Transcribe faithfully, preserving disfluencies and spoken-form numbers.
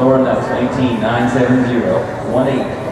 Laura Nuts, nineteen nine seven zero one eight.